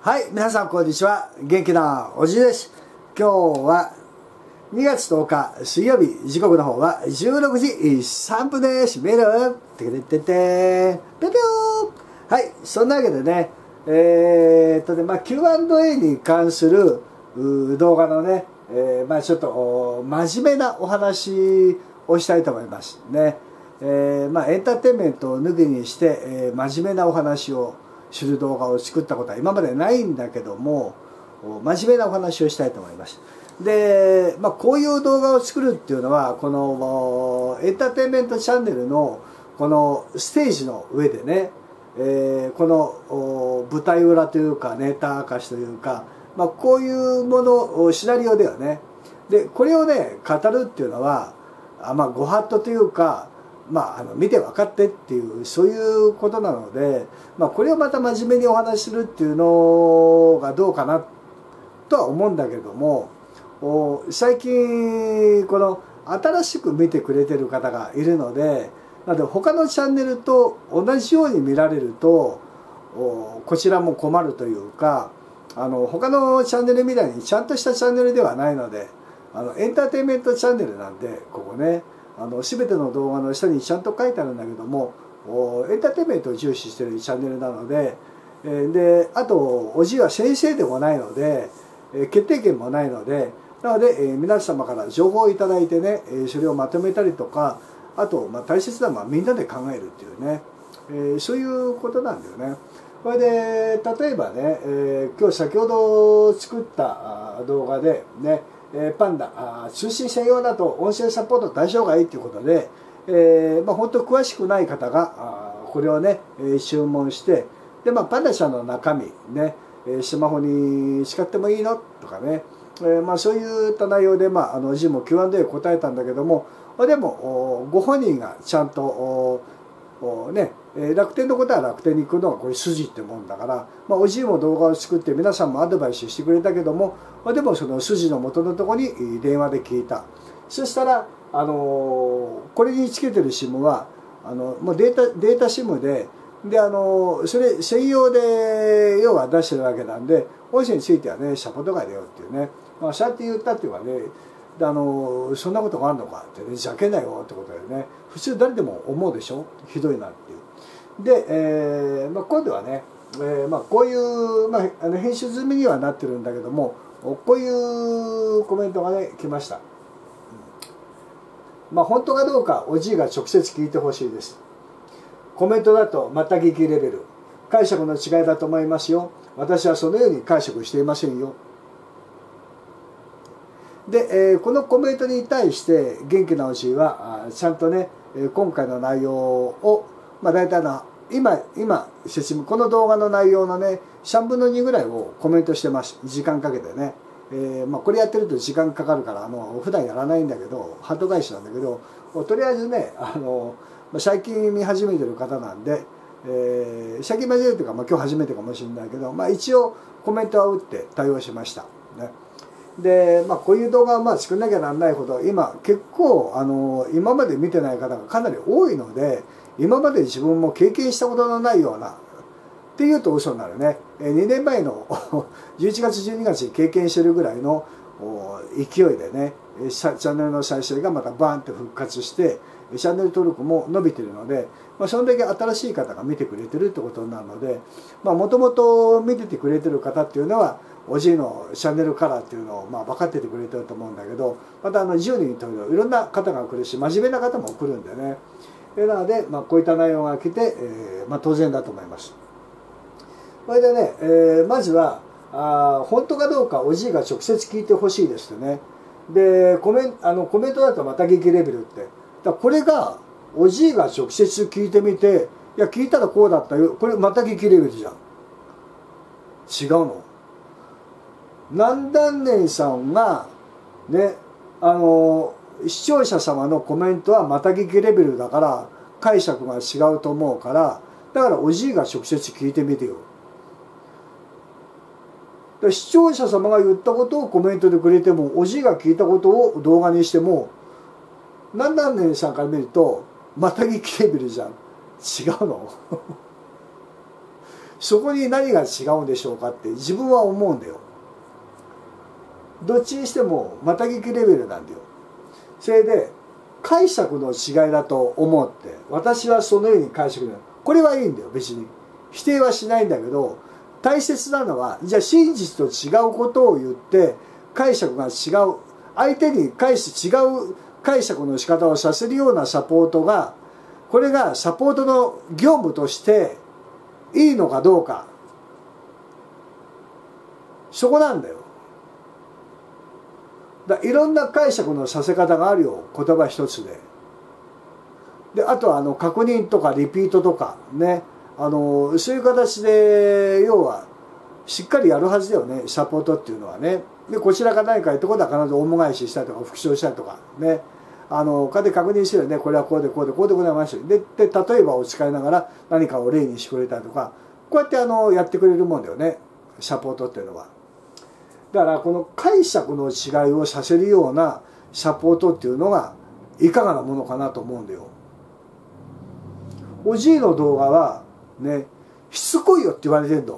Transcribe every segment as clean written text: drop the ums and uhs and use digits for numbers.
はい、皆さんこんにちは。元気なおじいです。今日は2月10日水曜日、時刻の方は16時3分です。メールてけてっててぴょぴょー。はい、そんなわけでね、Q&A に関する動画のね、ちょっと真面目なお話をしたいと思いますね。エンターテインメントを抜きにして、真面目なお話をする動画を作ったことは今までないんだけども、真面目なお話をしたいと思います。で、こういう動画を作るっていうのは、このエンターテインメントチャンネルのこのステージの上でね、この舞台裏というかネタ明かしというか、こういうものシナリオではね、でこれをね語るっていうのはご法度というか、見て分かってっていうそういうことなので、これをまた真面目にお話しするっていうのがどうかなとは思うんだけども、最近この新しく見てくれてる方がいるので、なので他のチャンネルと同じように見られるとこちらも困るというか、他のチャンネルみたいにちゃんとしたチャンネルではないので、エンターテインメントチャンネルなんで、ここね全ての動画の下にちゃんと書いてあるんだけども、エンターテインメントを重視しているチャンネルなので、あとおじいは先生でもないので、決定権もないので、なので、皆様から情報をいただいてね、それをまとめたりとか、あと、大切なのはみんなで考えるっていうね、そういうことなんだよね。これで例えばね、今日先ほど作った動画でね、パンダ通信専用だと音声サポート対象外ということで、本当詳しくない方がこれをね注文して、でパンダちゃんの中身ね、スマホに使ってもいいのとかね、そういった内容でジムも Q&A 答えたんだけども、でもご本人がちゃんと楽天のことは楽天に行くのがこれ筋ってもんだから、おじいも動画を作って皆さんもアドバイスしてくれたけども、でもその筋の元のところに電話で聞いた。そしたらこれにつけてる SIM はもうデータ SIM でそれ専用で要は出してるわけなんで、音声についてはねサポート外だよっていうね、そうやって言ったっていうかね、そんなことがあるのかってね、ざけんなよってことでね、普通誰でも思うでしょ、ひどいなっていう。で、今度はね、こういう、編集済みにはなってるんだけども、こういうコメントがね来ました。本当かどうかおじいが直接聞いてほしいです。コメントだとまた聞きレベル、解釈の違いだと思いますよ。私はそのように解釈していませんよ。で、このコメントに対して元気なおじいはちゃんとね今回の内容を大体今説明、この動画の内容のね3分の2ぐらいをコメントしてます。時間かけてね、これやってると時間かかるから普段やらないんだけど、ハート返しなんだけど、とりあえずね最近見始めてる方なんで、最近見始めてるか、今日初めてかもしれないけど、一応コメントは打って対応しましたね。でこういう動画を作んなきゃなんないほど今結構今まで見てない方がかなり多いので、今まで自分も経験したことのないようなっていうと嘘になるね、2年前の11月12月に経験してるぐらいの勢いでねチャンネルの再生がまたバーンって復活して、チャンネル登録も伸びてるので、それだけ新しい方が見てくれてるってことになるので、もともと見ててくれてる方っていうのはおじいのチャンネルカラーっていうのを分かっててくれてると思うんだけど、また10人といろんな方が来るし、真面目な方も来るんでね、なので、こういった内容が来て、当然だと思います。それでね、まずは本当かどうかおじいが直接聞いてほしいですってね。でコメントだとまた聞きレベルって、これがおじいが直接聞いてみて、いや聞いたらこうだったよ、これまた聞きレベルじゃん。違うの。何段年さんがね視聴者様のコメントはまた聞きレベルだから解釈が違うと思うから、だからおじいが直接聞いてみてよ。視聴者様が言ったことをコメントでくれても、おじいが聞いたことを動画にしても、何年さんから見るとまた聞きレベルじゃん。違うのそこに何が違うんでしょうかって自分は思うんだよ。どっちにしてもまた聞きレベルなんだよ。それで解釈の違いだと思って私はそのように解釈だ。これはいいんだよ、別に否定はしないんだけど、大切なのはじゃあ真実と違うことを言って解釈が違う、相手に違う解釈の仕方をさせるようなサポートが、これがサポートの業務としていいのかどうか、そこなんだよ。いろんな解釈のさせ方があるよ、言葉一つで。であとは確認とかリピートとかね、そういう形で要はしっかりやるはずだよね、サポートっていうのはね。でこちらが何か言ってことは必ずオウム返ししたりとか復唱したりとかね、で確認してるよね、これはこうでこうでこうでございましたで例えばを使いながら何かを例にしてくれたりとか、こうやってやってくれるもんだよね、サポートっていうのは。だからこの解釈の違いをさせるようなサポートっていうのがいかがなものかなと思うんだよ。おじいの動画はね、しつこいよって言われてんの。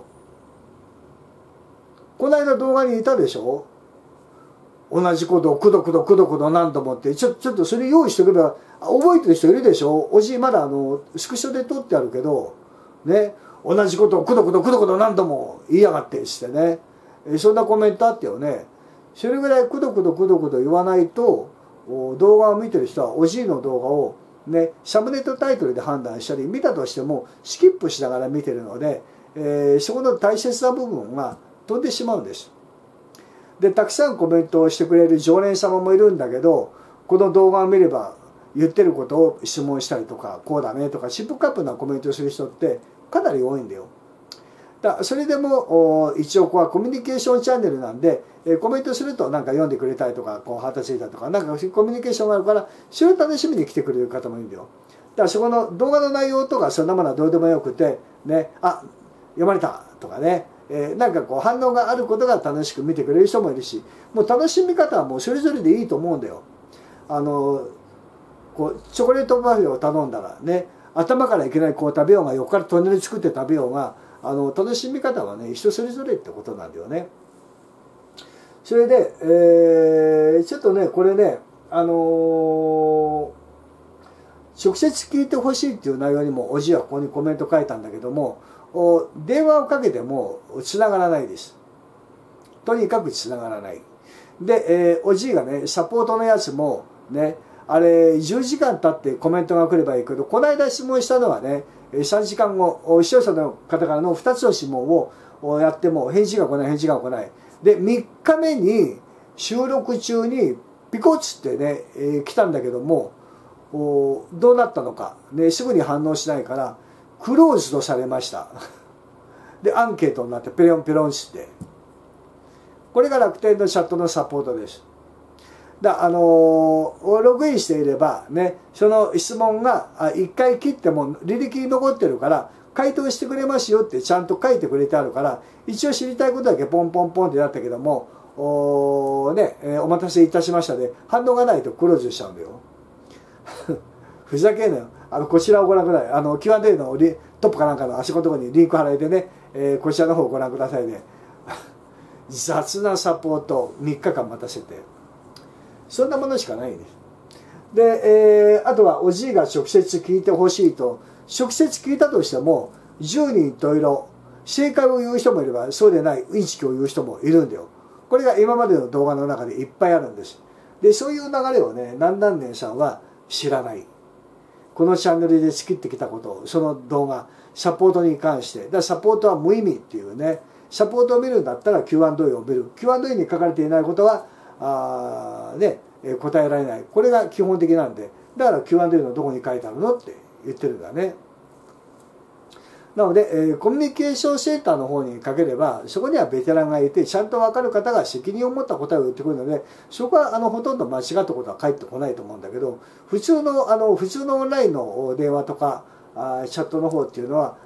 この間動画にいたでしょ、同じことをくどくど何度もって、ちょっとそれ用意しておけば覚えてる人いるでしょ。おじいまだスクショで撮ってあるけどね、同じことをくどくど何度も言いやがってしてね、そんなコメントあったよね。それぐらいくどくど言わないと動画を見てる人はおじいの動画をね、サムネとタイトルで判断したり、見たとしてもスキップしながら見てるので、そこの大切な部分が飛んでしまうんです。でたくさんコメントをしてくれる常連様もいるんだけど、この動画を見れば言ってることを質問したりとか、こうだねとかシップカップなコメントをする人ってかなり多いんだよ。それでも一応ここはコミュニケーションチャンネルなんで、コメントするとなんか読んでくれたりとか、こうハートついたりとか、なんかコミュニケーションがあるから、それを楽しみに来てくれる方もいるんだよ。だからそこの動画の内容とかそんなものはどうでもよくてね、あ、読まれたとかね、なんかこう反応があることが楽しく見てくれる人もいるし、もう楽しみ方はもうそれぞれでいいと思うんだよ。こうチョコレートパフェを頼んだらね、頭からいきなりこう食べようが、横からトンネル作って食べようが、楽しみ方はね人それぞれってことなんだよね。それで、ちょっとねこれね直接聞いてほしいっていう内容にもおじはここにコメント書いたんだけども、電話をかけてもつながらないです。とにかくつながらない。で、おじいがねサポートのやつもね、あれ10時間経ってコメントが来ればいいけど、この間質問したのはね3時間後、視聴者の方からの2つの質問をやっても返事が来ない。で3日目に収録中にピコッつってね、来たんだけども、どうなったのか、ね、すぐに反応しないからクローズとされましたでアンケートになってペロンペロンつって、これが楽天のチャットのサポートです。ログインしていればね、その質問が1回切っても履歴に残ってるから回答してくれますよってちゃんと書いてくれてあるから、一応知りたいことだけポンポンポンってなったけども、お待たせいたしましたで反応がないとクローズしちゃうんだよふざけんなよ。こちらをご覧ください。Q&A のトップかなんかの足のところにリンク貼られてね、こちらの方をご覧くださいね雑なサポート3日間待たせて、そんなものしかないんです。で、あとはおじいが直接聞いてほしいと、直接聞いたとしても10人十色、正解を言う人もいればそうでないインチキを言う人もいるんだよ。これが今までの動画の中でいっぱいあるんです。でそういう流れをね何々年さんは知らない。このチャンネルで仕切ってきたこと、その動画サポートに関して、だからサポートは無意味っていうね、サポートを見るんだったら Q&A を見る、 Q&A に書かれていないことは答えられない。これが基本的なんで、だから Q&A のどこに書いてあるのって言ってるんだね。なので、コミュニケーションセンターの方にかければ、そこにはベテランがいてちゃんと分かる方が責任を持った答えを言ってくるので、そこはほとんど間違ったことは返ってこないと思うんだけど、普通のオンラインの電話とかチャットの方っていうのは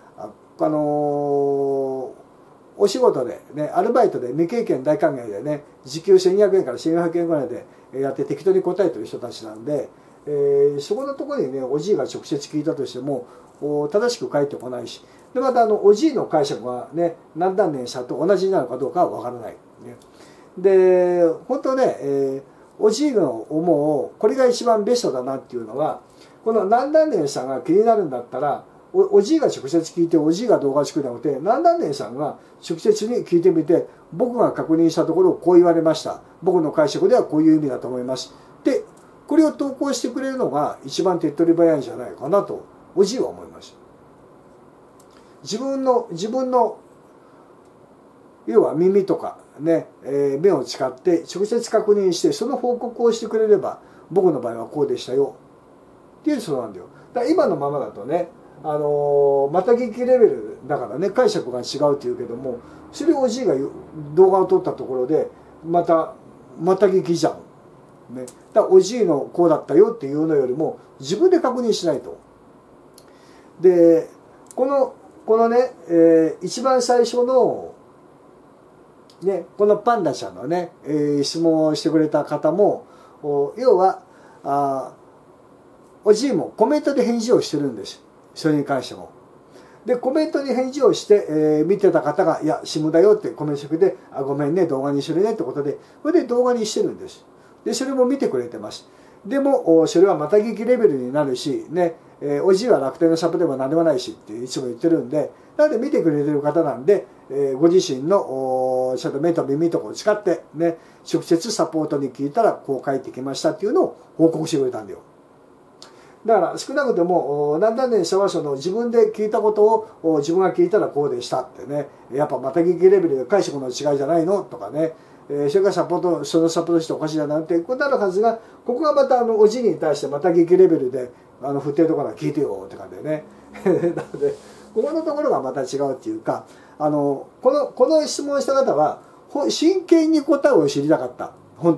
お仕事でね、アルバイトで未経験大歓迎でね、時給1200円から1400円ぐらいでやって適当に答えてる人たちなんで、そこのところにねおじいが直接聞いたとしても正しく返ってこないし、 でまたおじいの解釈がね何何年したと同じになるかどうかは分からない、ね、で本当ね、おじいの思うこれが一番ベストだなっていうのは、この何々年さんが気になるんだったらおじいが直接聞いておじいが動画を作るんじゃなくて、何々年さんが直接に聞いてみて、僕が確認したところこう言われました、僕の解釈ではこういう意味だと思いますで、これを投稿してくれるのが一番手っ取り早いんじゃないかなとおじいは思います。自分の要は耳とかね、目を使って直接確認してその報告をしてくれれば、僕の場合はこうでしたよっていうそうなんだよ。だから今のままだとね、また聞きレベルだからね解釈が違うっていうけども、それをおじいが動画を撮ったところでまた聞きじゃん、ね、だからおじいのこうだったよっていうのよりも自分で確認しないと。でこのね、一番最初のね、このパンダちゃんのね、質問をしてくれた方も要はおじいもコメントで返事をしてるんです、それに関しても。でコメントに返事をして、見てた方が「いやシムだよ」ってコメントしてくれて「あごめんね動画にするね」ってことで、それで動画にしてるんです。でそれも見てくれてます。でもそれはまた聞きレベルになるしね、おじいは楽天のサポでも何でもないしっていつも言ってるんで、なので見てくれてる方なんで、ご自身のちょっと目と耳とかを使ってね直接サポートに聞いたらこう返ってきましたっていうのを報告してくれたんだよ。だから少なくとも何々年はその自分で聞いたことを自分が聞いたらこうでしたってね、やっぱまた聞きレベルで解釈の違いじゃないのとかね、それからそのサポートしておかしいだなんてことになるはずが、ここがまたおじいに対してまた聞きレベルで振ってるところは聞いてよって感じでねなのでここのところがまた違うっていうか、この質問した方は真剣に答えを知りたかった。本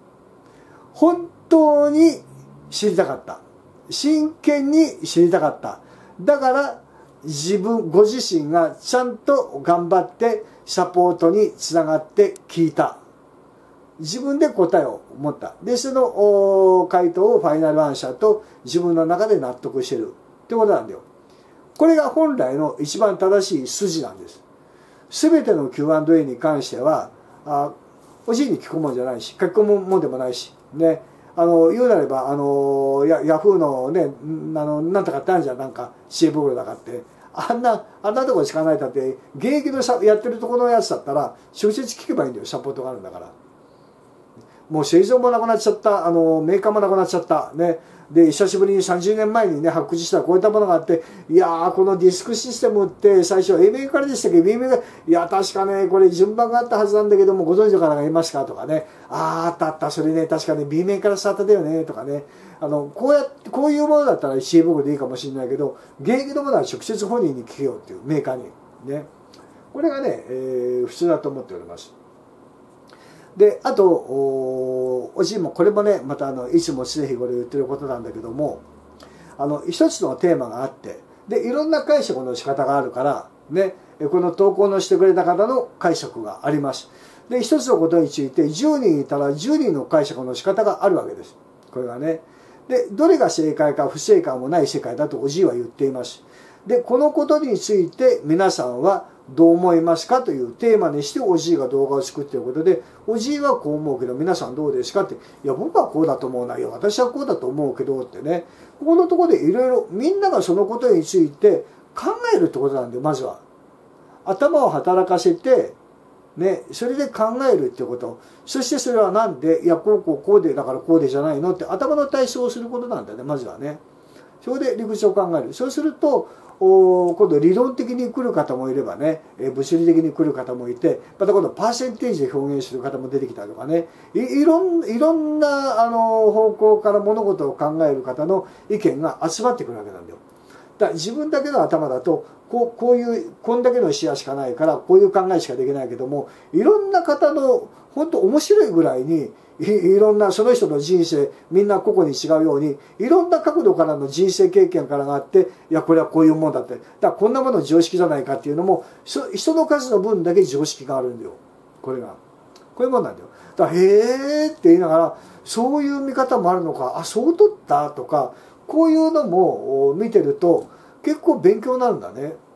当に知りたかった。真剣に知りたかった。だからご自身がちゃんと頑張ってサポートにつながって聞いた。自分で答えを持った。でその回答をファイナルアンサーと自分の中で納得してるってことなんだよ。これが本来の一番正しい筋なんです。全ての Q&A に関してはおじいに聞くもんじゃないし書き込むもんでもないしね、言うなればヤフーのねなんとかってあるじゃん、なんか CA ブログだかって、あんなとこしかないだって、現役のやってるところのやつだったら直接聞けばいいんだよ、サポートがあるんだから。もう製造もなくなっちゃった、メーカーもなくなっちゃったね。で久しぶりに30年前にね発掘したこういったものがあって、いやーこのディスクシステムって最初 A 面からでしたけど B 面がいや確かねこれ順番があったはずなんだけどもご存知の方がいますかとかね、あったそれね確かね B 面からスタートだよねとかね、こういうものだったら CA 僕でいいかもしれないけど、現役のものは直接本人に聞けよっていうメーカーにね、これがね、普通だと思っております。であとおじいもこれもねまたいつも常日頃言ってることなんだけども、一つのテーマがあってでいろんな解釈の仕方があるからね、この投稿のしてくれた方の解釈があります。で一つのことについて10人いたら10人の解釈の仕方があるわけです。これはね。でどれが正解か不正解もない世界だとおじいは言っています。でこのことについて皆さんはどう思いますかというテーマにしておじいが動画を作っていることで、おじいはこう思うけど皆さんどうですかって、いや僕はこうだと思うな、いや私はこうだと思うけどってね、ここのところでいろいろみんながそのことについて考えるってことなんで、まずは頭を働かせてね、それで考えるってこと、そしてそれはなんで、いやこうでだからこうでじゃないのって頭の体操をすることなんだね、まずはね。それで理屈を考える。そうすると今度理論的に来る方もいればね、物理的に来る方もいて、また今度パーセンテージで表現する方も出てきたりとかね、いろんな方向から物事を考える方の意見が集まってくるわけなんだよ。だから自分だけの頭だとこんだけの視野しかないからこういう考えしかできないけども、いろんな方の本当面白いぐらいにいろんなその人の人生みんな個々に違うようにいろんな角度からの人生経験からがあって、いやこれはこういうもんだって、だからこんなもの常識じゃないかっていうのも人の数の分だけ常識があるんだよ。こういうもんなんだよ。だからへーって言いながらそういう見方もあるのか、あそう取ったとかこういうのも見てると結構勉強になるんだね。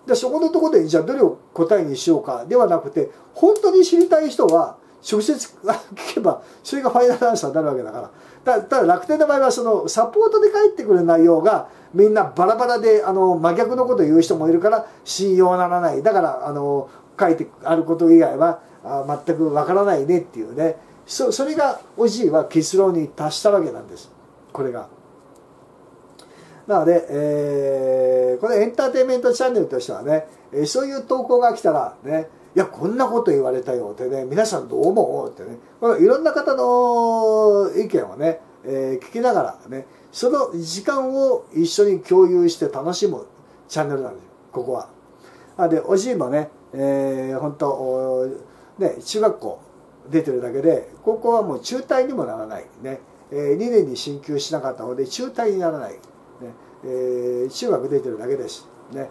でそこのところでじゃあどれを答えにしようかではなくて、本当に知りたい人は直接聞けばそれがファイナルアンサーになるわけだから。ただ楽天の場合はそのサポートで返ってくる内容がみんなバラバラで真逆のことを言う人もいるから信用ならない。だから書いてあること以外は全くわからないねっていうね、それがおじいは結論に達したわけなんです、これが。なので、これエンターテインメントチャンネルとしてはね、そういう投稿が来たらね、いやこんなこと言われたよってね、皆さんどう思うってね、このいろんな方の意見をね、聞きながらね、その時間を一緒に共有して楽しむチャンネルなんですよ、ここは。でおじいもね、本当ね、中学校出てるだけで高校はもう中退にもならないね、2年に進級しなかったので中退にならない、ね、中学出てるだけですね。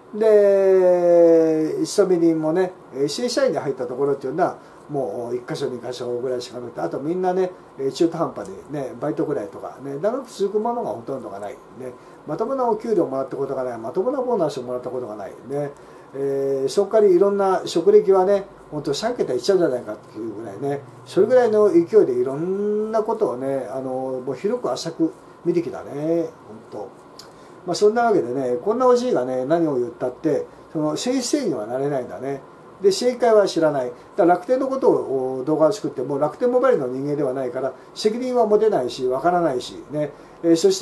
で勤め人もね、正社員に入ったところっていうのはもう1箇所2箇所ぐらいしかなくて、あとみんなね中途半端でねバイトぐらいとかね長く続くものがほとんどがない、ね、まともなお給料もらったことがない、まともなボーナスをもらったことがないね、そこからいろんな職歴はね本当3桁いっちゃうんじゃないかっていうぐらいね、それぐらいの勢いでいろんなことをねもう広く浅く見てきたね本当。そんなわけでね、こんなおじいがね何を言ったってその先生にはなれないんだね。で正解は知らない。だから楽天のことを動画を作っても楽天モバイルの人間ではないから責任は持てないしわからないしね、そして、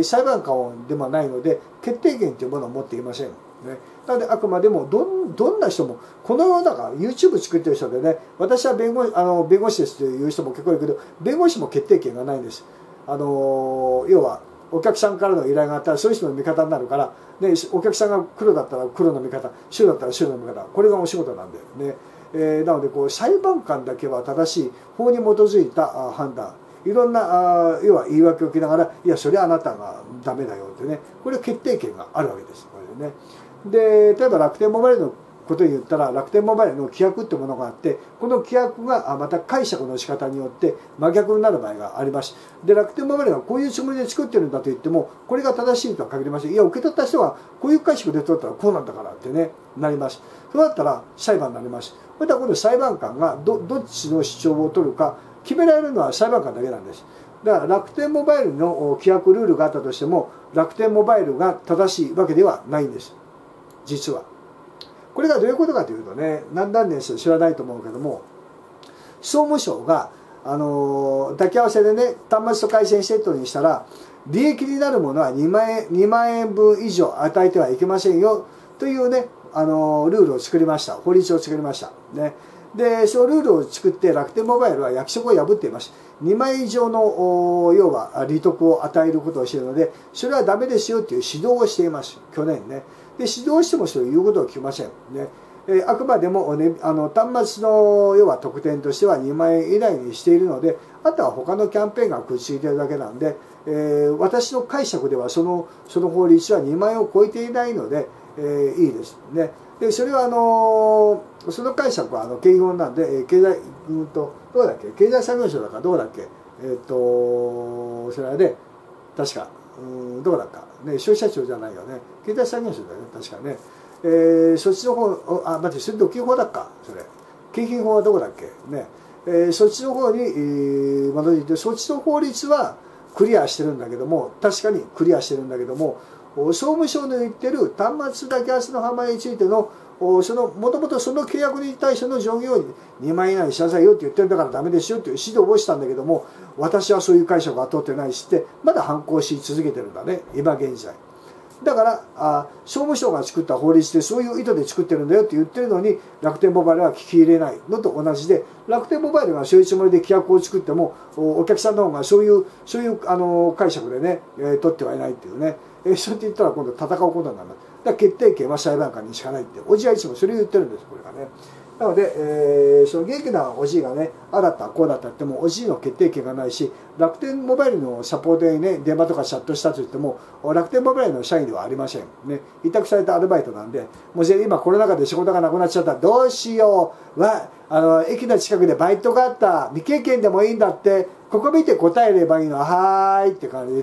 裁判官でもないので決定権というものを持っていません、ね、なのであくまでもどんな人もこの世の中 YouTube 作ってる人でね、私は弁護士ですという人も結構いるけど弁護士も決定権がないんです。要はお客さんからの依頼があったらそういう人の味方になるから、ね、お客さんが黒だったら黒の味方、白だったら白の味方、これがお仕事なんでね、なのでこう裁判官だけは正しい法に基づいた判断、いろんな要は言い訳を受けながら、いやそれはあなたがダメだよってね、これは決定権があるわけです、これでね。で例えば楽天モバイルのことに言ったら楽天モバイルの規約ってものがあって、この規約がまた解釈の仕方によって真逆になる場合があります。で楽天モバイルがこういうつもりで作ってるんだと言ってもこれが正しいとは限りません。いや受け取った人がこういう解釈で取ったらこうなんだからってねなります。そうだったら裁判になります。また今度裁判官がどっちの主張を取るか決められるのは裁判官だけなんです。だから楽天モバイルの規約ルールがあったとしても楽天モバイルが正しいわけではないんです、実は。これがどういうことかというとね、何年生知らないと思うけども、総務省が抱き合わせでね端末と回線セットにしたら利益になるものは2万円分以上与えてはいけませんよというねルールを作りました。法律を作りましたね。でそのルールを作って楽天モバイルは約束を破っています。2万円以上の要は利得を与えることをしているのでそれはダメですよという指導をしています、去年ね。で指導してもそれを言うことを聞きませんね。あくまでも、ね、端末の要は特典としては2万円以内にしているので、あとは他のキャンペーンがくっついているだけなんで、私の解釈ではその法律は2万円を超えていないので、いいですね。でそれはその解釈は経費法なんで、経済どうだっけ、経済産業省だかどうだっけ、それはね確かどうだかね、消費者庁じゃないよね、経済産業省だよね確かね。そっちの方待って、それ独禁法だっか、それ景品法はどこだっけね、そっちの方に戻っていて、そっちの法律はクリアしてるんだけども、確かにクリアしてるんだけども、総務省の言ってる端末だけ明日の販売についてのもともとその契約に対しての上限を2万円以内にしなさいよって言ってるんだからダメですよっていう指導をしたんだけども、私はそういう解釈は取ってないしってまだ反抗し続けてるんだね、今現在。だから総務省が作った法律でそういう意図で作ってるんだよって言ってるのに楽天モバイルは聞き入れないのと同じで、楽天モバイルがそういうつもりで規約を作ってもお客さんの方がそういう解釈でね、取ってはいないっていうね、そうやって言ったら今度戦うことになる。だから決定権は裁判官にしかないっておじはいつもそれを言ってるんです、これがね。なので、その元気なおじいがね、ああだったこうだったってもおじいの決定権がないし、楽天モバイルのサポートにね電話とかチャットしたと言っても楽天モバイルの社員ではありませんね。委託されたアルバイトなんで、もし今コロナ禍で仕事がなくなっちゃったらどうしよう駅の近くでバイトがあった、未経験でもいいんだって、ここ見て答えればいいの、はーいって感じで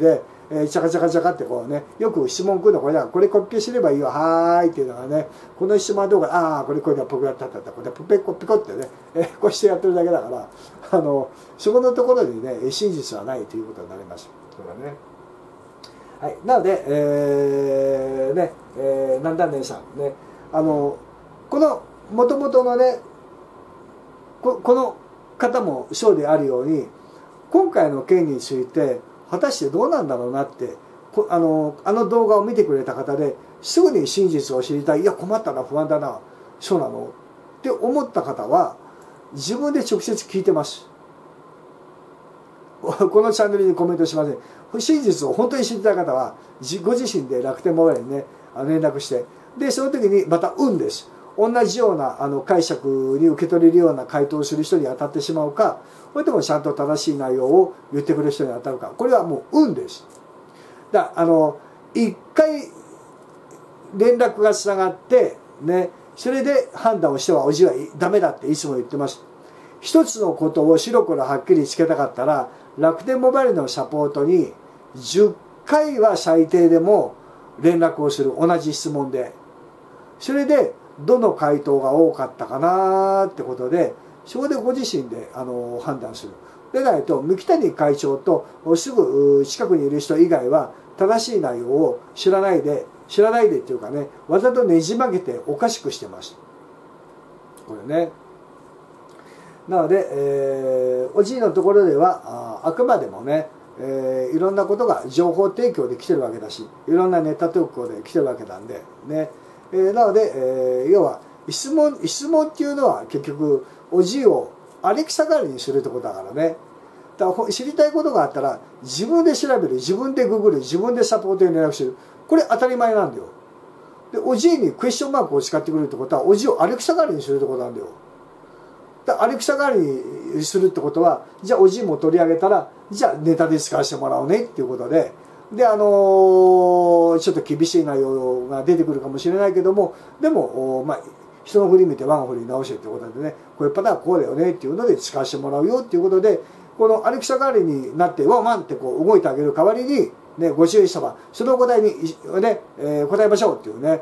チャカチャカチャカってこうね、よく質問来るのこれだから、これコピペすればいいよ、はーいっていうのがね、この質問はどうか、ああ、これだ、ポクやったったった、これでピコピコってね、こうしてやってるだけだから、そこのところにね、真実はないということになります。これはね。はい、なので、南丹連さんね、このもともとのね、この方もそうであるように、今回の件について果たしてどうなんだろうなって、あの動画を見てくれた方ですぐに真実を知りたい、いや困ったな、不安だな、そうなのって思った方は自分で直接聞いてます。このチャンネルにコメントしません。真実を本当に知りたい方はご自身で楽天モバイルにね連絡して、でその時にまた運です。同じような解釈に受け取れるような回答をする人に当たってしまうか、それともちゃんと正しい内容を言ってくれる人に当たるか、これはもう運です。だ一回連絡がつながってね、それで判断をしてはおじはダメだっていつも言ってます。一つのことを白黒はっきりつけたかったら、楽天モバイルのサポートに10回は最低でも連絡をする、同じ質問で。それでどの回答が多かったかなってことで、そこでご自身で判断する。でないと三木谷会長とすぐ近くにいる人以外は正しい内容を知らないでっていうかね、わざとねじ曲げておかしくしてます。これね。なので、おじいのところではあくまでもね、いろんなことが情報提供で来てるわけだし、いろんなネタ投稿で来てるわけなんでね、なので、要は質問っていうのは結局おじいをアレクサ代わりにするってことだからね。だから知りたいことがあったら自分で調べる、自分でググる、自分でサポートに連絡する、これ当たり前なんだよ。でおじいにクエスチョンマークを使ってくるってことはおじいをアレクサ代わりにするってことなんだよ。アレクサ代わりにするってことは、じゃあおじいも取り上げたら、じゃあネタで使わせてもらおうねっていうことで、でちょっと厳しい内容が出てくるかもしれないけども、でもまあ人の振り見て我が振り直してってことでね、こういうパターンこうだよねっていうので使わせてもらうよっていうことで、このアレクサ代わりになってワンワンってこう動いてあげる代わりに、ね、ご注意様そのお答えに、ね答えましょうっていうね、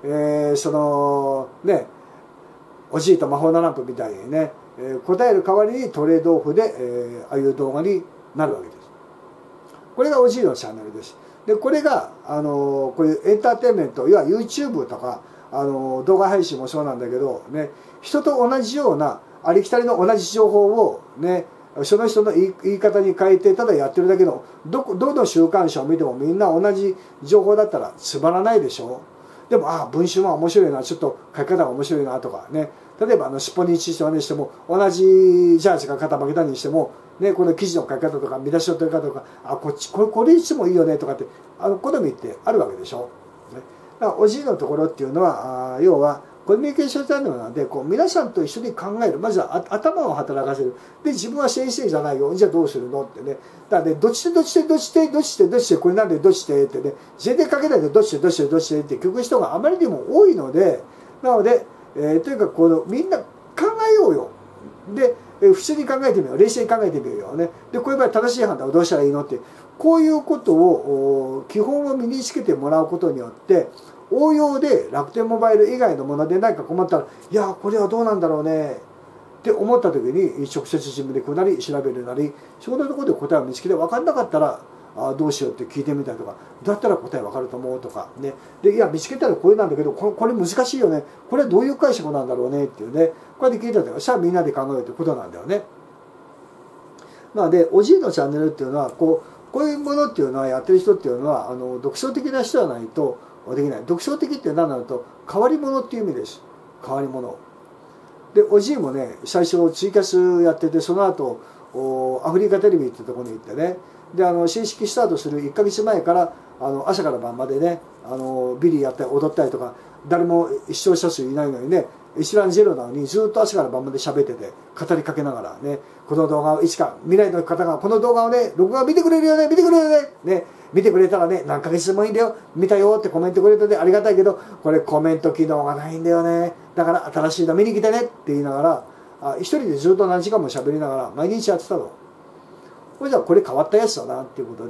おじいと魔法のランプみたいにね、答える代わりにトレードオフで、ああいう動画になるわけです。これがおじいのチャンネルです。でこれがこういうエンターテインメント、要は YouTube とか動画配信もそうなんだけどね、人と同じようなありきたりの同じ情報をね、その人の言い方に変えてただやってるだけの、どの週刊誌を見てもみんな同じ情報だったらつまらないでしょ。でも文春は面白いな、ちょっと書き方が面白いなとかね、例えば尻尾に一緒にしても同じジャージが肩負けたにしても、ね、この記事の書き方とか見出しの取り方とか、これいつもいいよねとかって好みってあるわけでしょ。ね、だからおじいのところっていうのは要はコミュニケーションチャンネルなんで、こう皆さんと一緒に考える、まずは頭を働かせる。で自分は先生じゃないよ、じゃあどうするのってね。だからね、どっちでこれなんでどっちでってね、全然かけないでどっちでって聞く人があまりにも多いので、なので、とにかくみんな考えようよ。で普通に考えてみよう、冷静に考えてみようね。でこういう場合正しい判断をどうしたらいいのって、こういうことを基本を身につけてもらうことによって、応用で楽天モバイル以外のもので何か困ったら、いやこれはどうなんだろうねって思った時に直接自分でなり調べるなり、そこのところで答えを見つけて分かんなかったらどうしようって聞いてみたりとか、だったら答え分かると思うとかね、でいや見つけたらこれなんだけどこれ難しいよね、これはどういう解釈なんだろうねっていうね、こうやって聞いたらさあみんなで考えるということなんだよね。なのでおじいのチャンネルっていうのはこういうものっていうのはやってる人っていうのは独創的な人じゃないとできない。独創的って何なのと、変わり者っていう意味です。変わり者で、おじいもね最初ツイキャスやってて、その後アフリカテレビってところに行ってね、で正式スタートする1ヶ月前から朝から晩までねビリーやったり踊ったりとか、誰も視聴者数いないのにね、一覧ゼロなのにずっと朝から晩まで喋ってて語りかけながらね、この動画をいつか未来の方がこの動画をね録画見てくれるよね、見てくれるよね、見てくれたらね何ヶ月でもいいんだよ、見たよってコメントくれたでありがたいけど、これコメント機能がないんだよね、だから新しいの見に来てねって言いながら一人でずっと何時間も喋りながら毎日やってたの。これじゃこれ変わったやつだなっていうことで、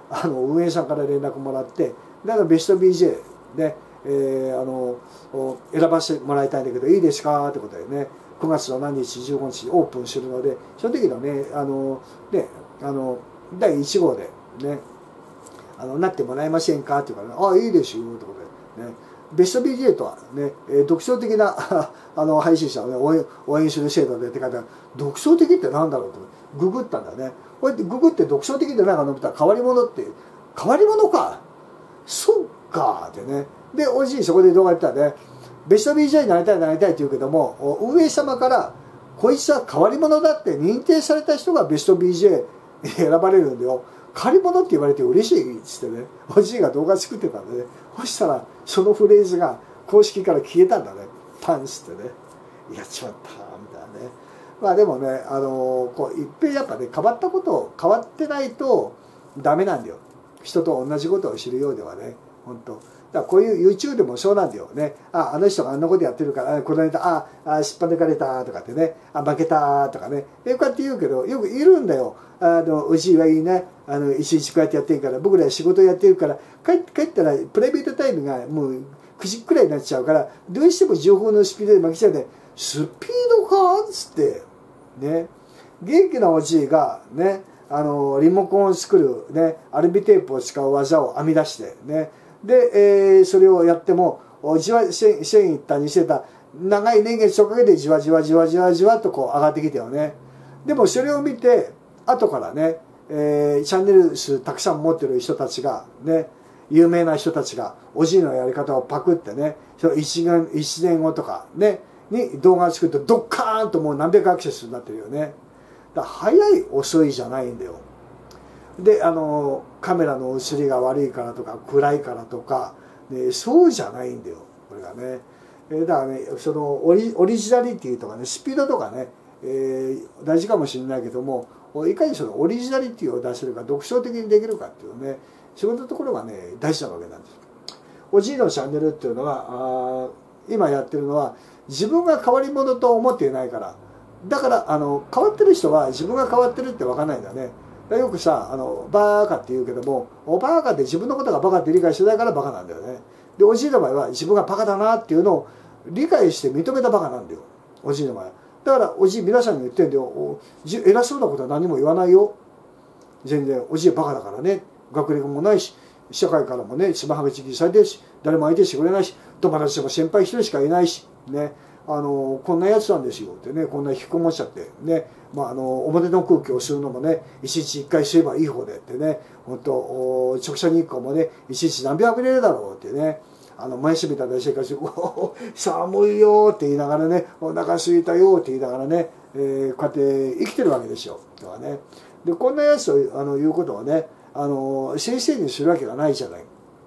運営さんから連絡もらって、だからベスト BJ で、選ばせてもらいたいんだけどいいですかってことでね、9月の何日15日オープンするので、その時のね第1号でねなってもらえませんかって言うから、ね、ああいいですよってことでね、ベスト BJ とはね、独創的な配信者を、ね、応援する制度でって書いてある。独創的ってなんだろうとググったんだね。こうやってググって独創的でないかと思ったら変わり者って変わり者か、そっかってね。でおじいそこで動画やったらね、ベスト BJ になりたいって言うけども、運営様からこいつは変わり者だって認定された人がベスト BJ に選ばれるんだよ、変わり者って言われて嬉しいっつってね、おじいが動画作ってたんでね、そしたらそのフレーズが公式から消えたんだね、パンっつってね、やっちまったみたいなね。まあでもね、こういっぺんやっぱね、変わったこと変わってないとダメなんだよ、人と同じことを知るようではね、本当。だからこういう YouTube でもそうなんだよね。あの人があんなことやってるから、この間、失敗抜かれたとかってね、負けたとかね、こうやって言うけど、よくいるんだよ。うちはいいね、一日こうやってやってるから、僕ら仕事やってるから、帰ったらプライベートタイムがもう9時くらいになっちゃうから、どうしても情報のスピードで負けちゃうんで、スピードかっつって、ね、元気なおじいがね、リモコンを作る、ね、アルミテープを使う技を編み出してね、で、それをやってもじわ線いったにしてた長い年月をかけてじわじわとこう上がってきたよね。でもそれを見て後からね、チャンネル数たくさん持ってる人たちがね、有名な人たちがおじいのやり方をパクってね、その1年後とかねに動画を作るとドッカーンともう何百アクセスになってるよね。だから早い遅いじゃないんだよ。でカメラの写りが悪いからとか暗いからとか、ね、そうじゃないんだよこれがね。だからね、そのオリジナリティとかね、スピードとかね、大事かもしれないけども、いかにそのオリジナリティを出せるか、独創的にできるかっていうね、そういったところがね大事なわけなんです。おじいのチャンネルっていうのは今やってるのは自分が変わり者と思っていないから、だから変わってる人は自分が変わってるって分かんないんだね。よくさバーカって言うけども、バーカって自分のことがバカって理解してないからバカなんだよね。でおじいの場合は自分がバカだなっていうのを理解して認めたバカなんだよ、おじいの場合は。だからおじい皆さんに言ってんだよ、偉そうなことは何も言わないよ、全然おじいはバカだからね、学歴もないし社会からもねつまはげちぎされてるし、誰も相手してくれないし、友達でも先輩一人しかいないしね、こんなやつなんですよってね、こんな引きこもっちゃってね、表の空気を吸うのもね一日一回吸えばいい方でってね、本当直射日光もね一日何秒浴びれるだろうってね、前しみたいな生活を寒いよって言いながらね、お腹空いたよって言いながらね、こうやって生きてるわけですよとかね。でこんなやつということをね先生にするわけがないじゃない。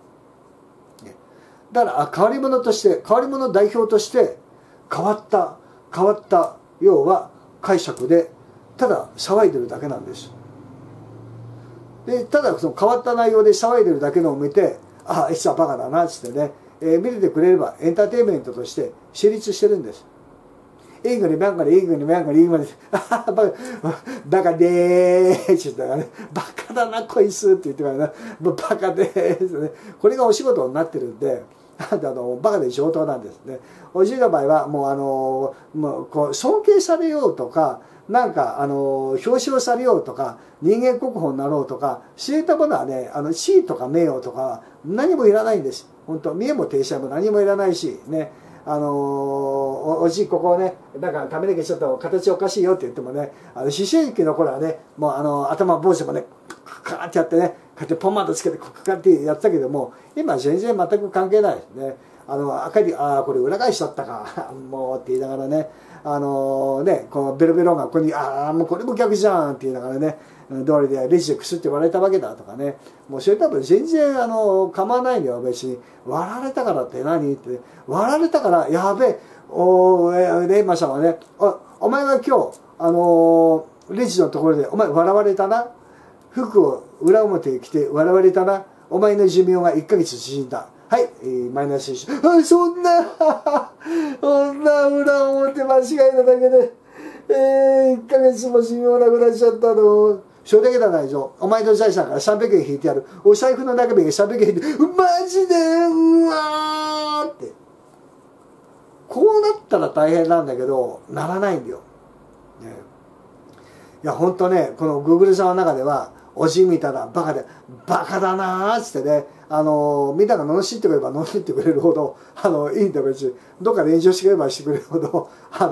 だから変わり者として変わり者代表として変わった要は解釈でただ騒いでるだけなんです。でただその変わった内容で騒いでるだけのを見て、あいつはバカだなっつってね、見ててくれればエンターテインメントとして成立してるんです。イングリバンガリイングリバンガリイングリバカでーすって言ったからね、バカだなこいつって言ってからね、バカでーすね、これがお仕事になってるんでバカで上等なんですね。おじいの場合はもうこう尊敬されようとか、なんか表彰されようとか、人間国宝になろうとか、そういったものはね地位とか名誉とか何もいらないんです。本当見栄も体裁も何もいらないしね、おじいここをねなんか髪の毛ちょっと形おかしいよって言ってもね、思春期の頃はねもう頭坊主もねカーってやってね、こうやってポンマンドつけてカーってやってたけども、今は全然全く関係ないですね。赤りこれ裏返しだったかもうって言いながらね、このベロベロがここにもうこれも逆じゃんって言いながらね、通りでレジでくすって割られたわけだとかね、もうそれ多分全然構わないんだよ別に。割られたからって何って割られたからやべえレイマさんはね、お前は今日レジのところでお前笑われたな、服を裏表着て笑われたな、お前の寿命が1ヶ月縮んだ、はい、マイナスそんな裏表間違えただけで、1ヶ月も寿命なくなっちゃったの、 それだけじゃないぞ。お前の財産から300円引いてやる。お財布の中身が300円引いて、マジでうわーって。こうなったら大変なんだけど、ならないんだよ。ね、いや、ほんとね、この Google さんの中では、おじい見たらバカで、バカだなーっつってね、みんなが罵ってくれれば罵ってくれるほど、いいんだよ、別に。どっかで炎上してくれればしてくれるほど、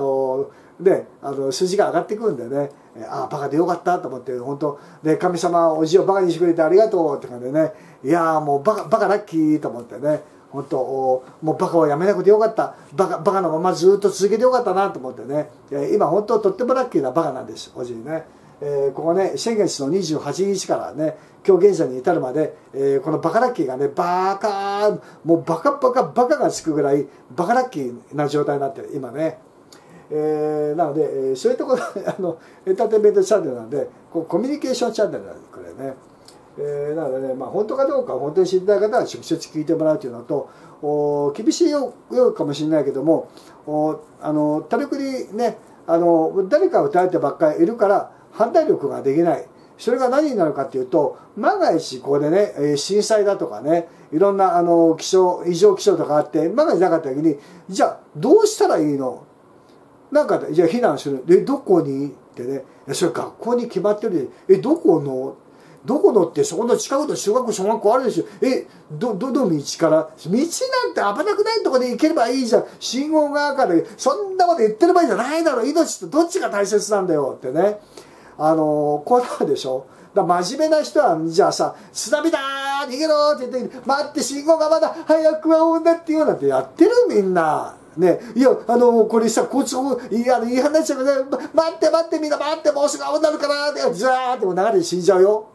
数字が上がってくるんだよね。ああ、バカでよかったと思って、本当で、神様、おじをバカにしてくれてありがとうって感じでね、いやーもうバカラッキーと思ってね、本当もうバカをやめなくてよかった、バカのままずっと続けてよかったなと思ってね、今本当とってもラッキーなバカなんです、おじいね。ここね、先月の28日からね、今日現在に至るまで、このバカラッキーがね、もうバカがつくぐらいバカラッキーな状態になってる、今ね。なので、そういうところエンターテインメントチャンネルなんで、コミュニケーションチャンネルなんで、これね。なのでね、本当かどうか本当に知りたい方は直接聞いてもらうというのと、厳しいようかもしれないけども、たるくにね、誰かを訴えてばっかりいるから判断力ができない。それが何になるかっていうと、万が一ここでね、震災だとかね、いろんな異常気象とかあって、万が一なかった時に、じゃあどうしたらいいの？なんか、じゃあ避難する。どこにってね。それ学校に決まってる。どこのってそこの近くの中学校、小学校あるでしょ。どの道から？道なんて危なくないとこで行ければいいじゃん。信号が赤で、そんなこと言ってる場合じゃないだろ。命とどっちが大切なんだよってね。こうなるでしょ。真面目な人は、じゃあさ、津波だー逃げろって言って、待って、信号がまだ早くはおんだっていうなんてやってるみんな。ね、いや、これさ、交通法、違反になっちゃうから、待って、みんな待って、もうすぐ青になるから、って、ずーってもう流れで死んじゃうよ。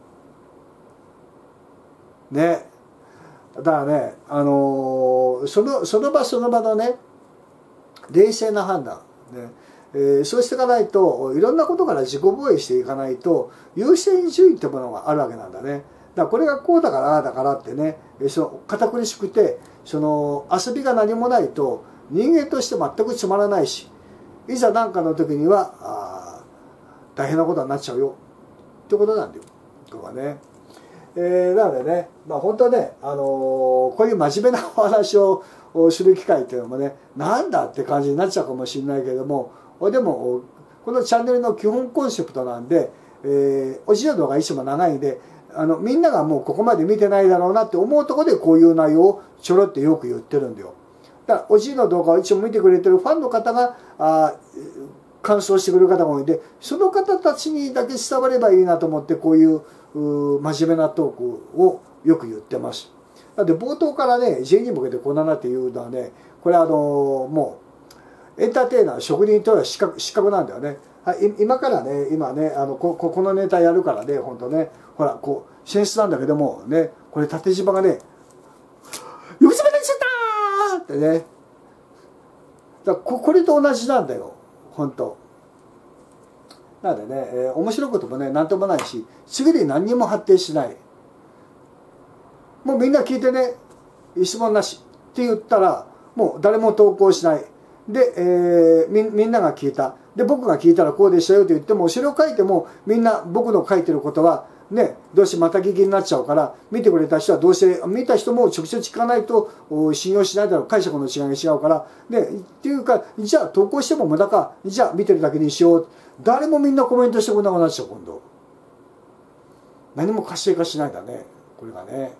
ね。だからね、その場のね、冷静な判断。ね、そうしていかないと、いろんなことから自己防衛していかないと、優先順位ってものがあるわけなんだね。だからこれがこうだから、ああだからってね、堅苦しくて、遊びが何もないと、人間として全くつまらないし、いざ何かの時には大変なことになっちゃうよってことなんだよ、ここはね。なのでね、本当はね、こういう真面目なお話をする機会っていうのもね、なんだって感じになっちゃうかもしれないけれども、でもこのチャンネルの基本コンセプトなんで、おじいの動画いつも長いんで、みんながもうここまで見てないだろうなって思うところでこういう内容をちょろってよく言ってるんだよ。だからおじいの動画をいつも見てくれてるファンの方が感想してくれる方が多いんで、その方たちにだけ伝わればいいなと思って、こういう真面目なトークをよく言ってます。なので冒頭からね、J に向けてこんななっていうのはね、これもうエンターテイナー、職人とは失格なんだよね。はい、今からね、このネタやるからね、本当ね、ほら、センスなんだけどもね、これ縦縞がね、横縞になっちゃったーってね。だからこれと同じなんだよ、本当。なのでね、面白いこともね、なんともないし、次に何にも発展しない。もうみんな聞いてね、質問なしって言ったら、もう誰も投稿しない。で、みんなが聞いた。で、僕が聞いたらこうでしたよって言っても、それを書いても、みんな僕の書いてることは、ね、どうしてまた聞きになっちゃうから、見てくれた人はどうせ、見た人も直接聞かないと信用しないだろう。解釈の違いが違うから。で、っていうか、じゃあ投稿しても無駄か。じゃあ見てるだけにしよう。誰もみんなコメントしてこなくなっちゃう、今度。何も活性化しないんだね、これがね。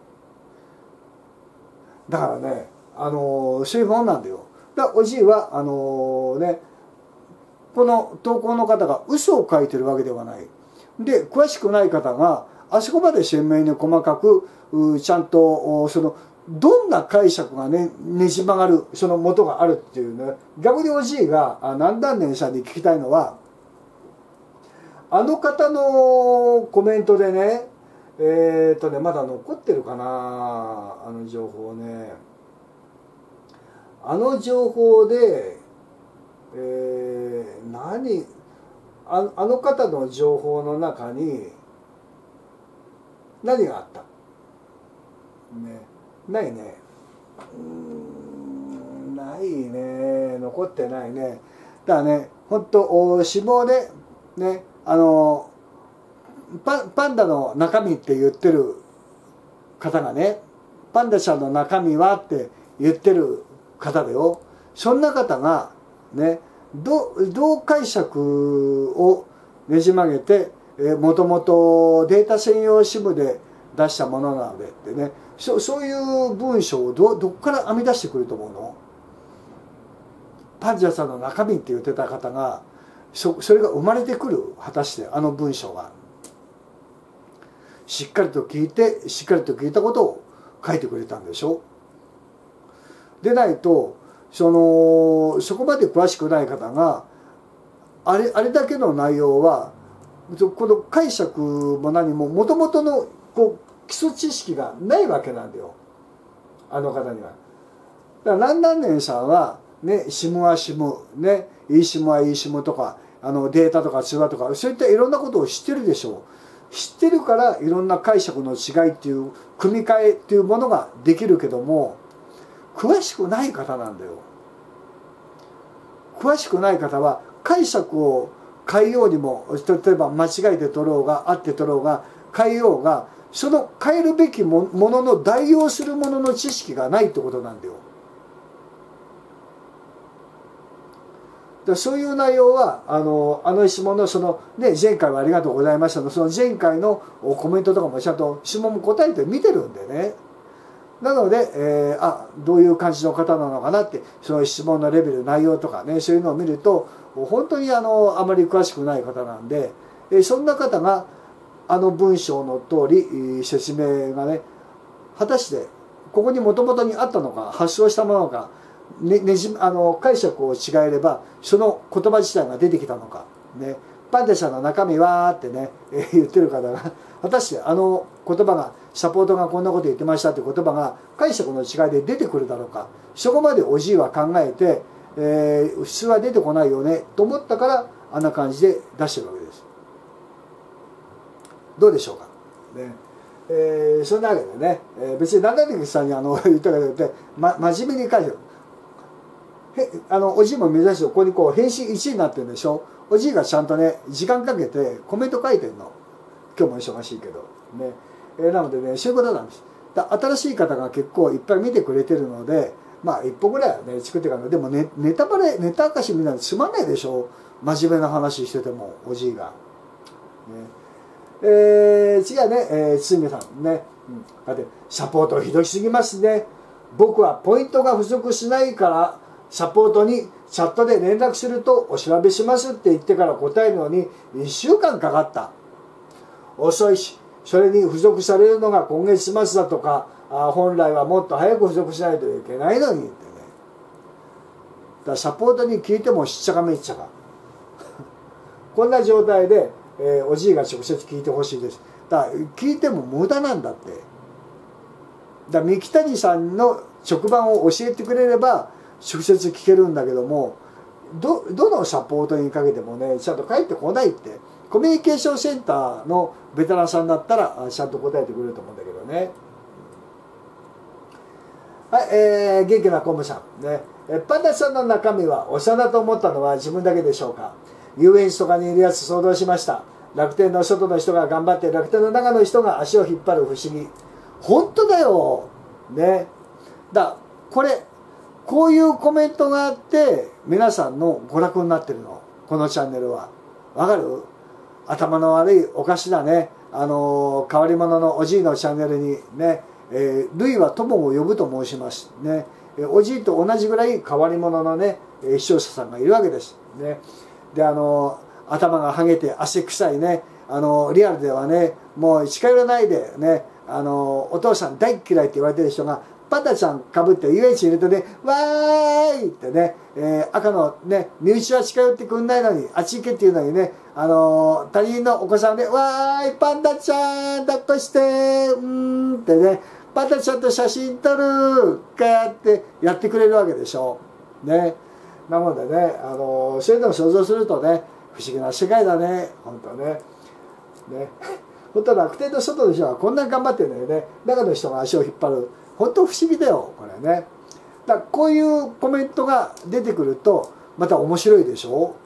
だからね、そういうもんなんだよ。だからおじいは、ね、この投稿の方が嘘を書いてるわけではない。で、詳しくない方が、あそこまで鮮明に細かく、ちゃんと、どんな解釈がねじ曲がる、その元があるっていうね。逆におじいが、何段年さんに聞きたいのは、あの方のコメントでね、まだ残ってるかな、あの情報ね。あの情報で、あの方の情報の中に何があった、ね、ないね。ないね。残ってないね。だからね、本当死亡でね、 パンダの中身って言ってる方がね、パンダちゃんの中身はって言ってる方だよ。そんな方がね、どう解釈をねじ曲げて、もともとデータ専用支部で出したものなのでってね、そういう文章をどっから編み出してくると思うの？パンダさんの中身って言ってた方がそれが生まれてくる？果たしてあの文章がしっかりと聞いたことを書いてくれたんでしょ。でないとそこまで詳しくない方があれだけの内容はこの解釈も何ももともとの基礎知識がないわけなんだよ、あの方には。だから何年さんはね、シムはシムね、いいシムはいいシムとかデータとか通話とかそういったいろんなことを知ってるでしょう。知ってるからいろんな解釈の違いっていう組み替えっていうものができるけども、詳しくない方なんだよ。詳しくない方は解釈を変えようにも、例えば間違えて取ろうが合って取ろうが変えようが、その変えるべきものの代用するものの知識がないってことなんだよ。そういう内容は質問の前回はありがとうございましたのその前回のコメントとかもちゃんと質問も答えて見てるんでね。なので、どういう感じの方なのかなって、その質問のレベル内容とかね、そういうのを見ると本当にあまり詳しくない方なんで、そんな方が文章の通り説明がね、果たしてここにもともとにあったのか、発想したものか、解釈を違えればその言葉自体が出てきたのか、ね、パンダさんの中身はってね、言ってる方が果たして言葉がサポートがこんなこと言ってましたって言葉が解釈の違いで出てくるだろうか。そこまでおじいは考えて、普通は出てこないよねと思ったからあんな感じで出してるわけです。どうでしょうか、ね。そんなわけでね、別に中出さんに言ったからといって、真面目に書いてる。おじいも目指してここに返信1になってるんでしょ。おじいがちゃんとね時間かけてコメント書いてるの。今日も忙しいけどね、なのでね、そういうことなんです。新しい方が結構いっぱい見てくれてるので、一歩ぐらいはね作っていかない。でもね、ネタ明かしみんなつまんないでしょ、真面目な話しててもおじいが、ね。次はね、堤さんね、だってサポートひどすぎますね。僕はポイントが不足しないからサポートにチャットで連絡するとお調べしますって言ってから答えるのに1週間かかった。遅いし、それに付属されるのが今月末だとか、本来はもっと早く付属しないといけないのにってね。だからサポートに聞いてもしっちゃかめっちゃかこんな状態で、おじいが直接聞いてほしいです。だから聞いても無駄なんだって。だから三木谷さんの直番を教えてくれれば直接聞けるんだけども、どのサポートにかけてもねちゃんと返ってこないって。コミュニケーションセンターのベテランさんだったらちゃんと答えてくれると思うんだけどね。はい、元気なコムさんね。パンダさんの中身はお産だと思ったのは自分だけでしょうか。遊園地とかにいるやつ想像しました。楽天の外の人が頑張って楽天の中の人が足を引っ張る不思議。本当だよね。こういうコメントがあって皆さんの娯楽になってるの、このチャンネルは。わかる？頭の悪いおかしなね、変わり者のおじいのチャンネルにね、類は友を呼ぶと申しますね。おじいと同じぐらい変わり者のね視聴者さんがいるわけですね。で頭がはげて汗臭いね、リアルではねもう近寄らないでね、お父さん大嫌いって言われてる人がパンダちゃんかぶって遊園地にいるとね、わーいってね、赤のね身内は近寄ってくんないのにあっち行けっていうのにね、他人のお子さんで、わーいパンダちゃん抱っこしてってね、パンダちゃんと写真撮るかってやってくれるわけでしょね。なのでね、そういうのを想像するとね不思議な世界だね、本当ね。本当楽天の外の人はこんなに頑張ってるんだよね。中の人が足を引っ張る。本当不思議だよこれね。だからこういうコメントが出てくるとまた面白いでしょ。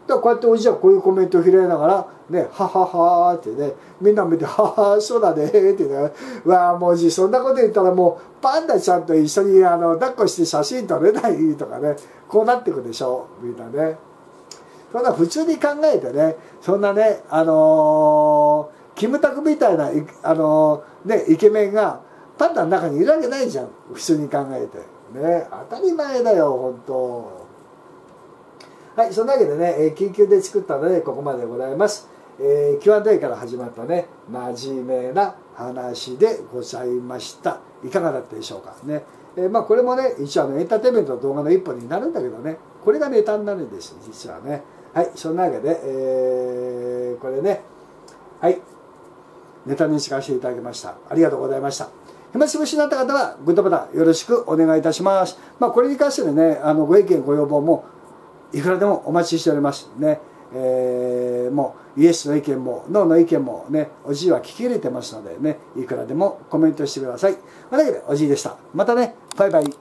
だからこうやっておじいはこういうコメントを拾いながらね、はははーってね、みんな見て、ははそうだねーってね、わあもうおじいそんなこと言ったらもうパンダちゃんと一緒に抱っこして写真撮れないとかね、こうなってくでしょみんなね。そんな普通に考えてね、そんなねキムタクみたいなねイケメンがパンダの中にいるわけないじゃん、普通に考えてね。当たり前だよ本当。はい、そんなわけでね、緊急で作ったのでここまででございます。Q&A から始まったね、真面目な話でございました。いかがだったでしょうかね。まあこれもね、一応エンターテインメントの動画の一本になるんだけどね、これがネタになるんです、実はね。はい、そんなわけで、これね、はい、ネタに使わせていただきました。ありがとうございました。暇つぶしになった方はグッドボタンよろしくお願いいたします。まあこれに関してね、ご意見ご要望もいくらでもお待ちしておりますね。もうイエスの意見もノーの意見もね、おじいは聞き入れてますのでね、いくらでもコメントしてください。というわけでおじいでした。またね、バイバイ。